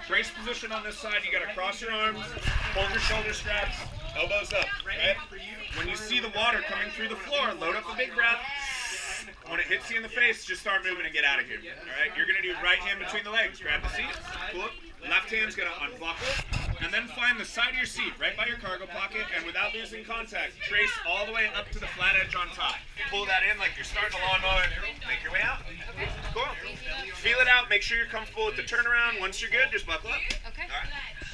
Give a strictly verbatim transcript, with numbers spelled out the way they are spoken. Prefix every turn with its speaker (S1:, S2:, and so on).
S1: Brace position on this side, you gotta cross your arms, hold your shoulder straps, elbows up, right? When you see the water coming through the floor, load up a big breath. When it hits you in the face, just start moving and get out of here, all right? You're gonna do right hand between the legs, grab the seat, pull it, left hand's gonna unbuckle, and then find the side of your seat, right by your cargo pocket, and without losing contact, trace all the way up to the flat edge on top. Pull that in like you're starting a lawnmower, make your way out. Cool. Feel it out, make sure you're comfortable with the turnaround. Once you're good, just buckle up.
S2: Okay.
S1: All right.